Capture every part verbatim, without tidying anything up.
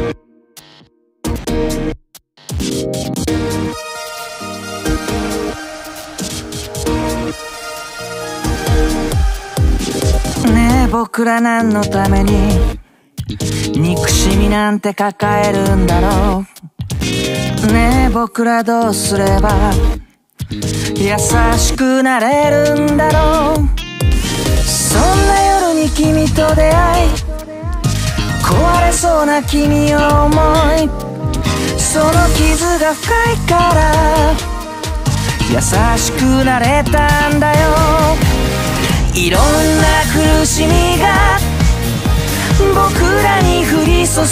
ねえ僕ら何のために憎しみなんて抱えるんだろう。ねえ僕らどうすれば優しくなれるんだろう。そんな夜に君と出会い壊れそうな君を思い、その傷が深いから優しくなれたんだよ。いろんな苦しみが僕らに降り注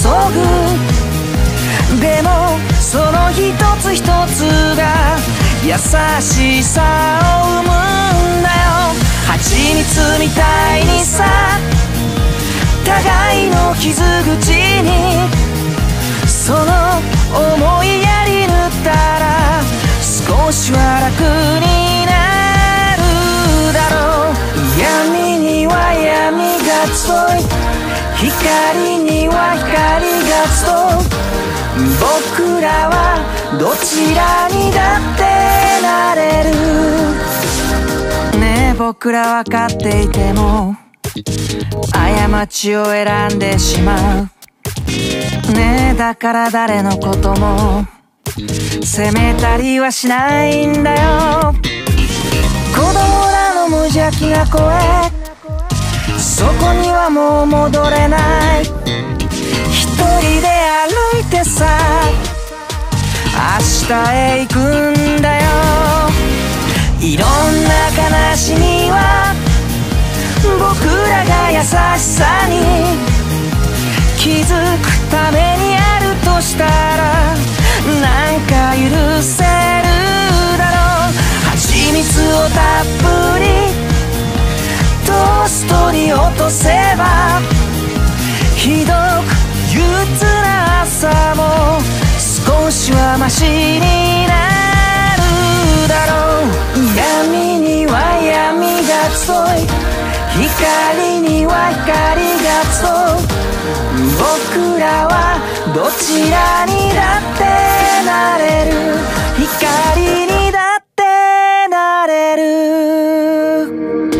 ぐ。でもその一つ一つが優しさを生むんだよ。蜂蜜みたいにさ、互いの傷口にその思いやり塗ったら少しは楽になるだろう。闇には闇が集い、光には光が集う。僕らはどちらにだってなれる。ねえ僕ら分かっていても過ちを選んでしまう。ねえだから誰のことも責めたりはしないんだよ。子供らの無邪気な声、そこにはもう戻れない。一人で歩いてさ明日へ行くんだよ。いろんな悲しみは僕らが優しさに気づくためにあるとしたらなんか許せるだろう。蜂蜜をたっぷりトーストに落とせばひどく憂鬱な朝も少しはマシになるだろう。闇には闇が集い、光には光が集う。僕らはどちらにだってなれる。光にだってなれる。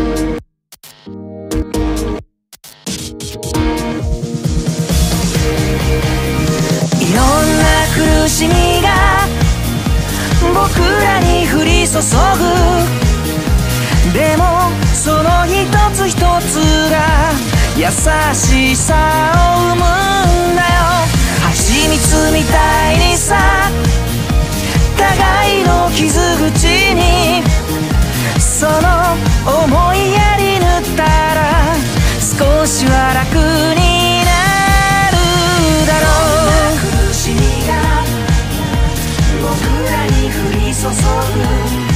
いろんな苦しみが僕らに降り注ぐ。でもその一つ一つが優しさを生むんだよ。蜂蜜みたいにさ、互いの傷口にその思いやり塗ったら少しは楽になるだろう。苦しみが僕らに降り注ぐ。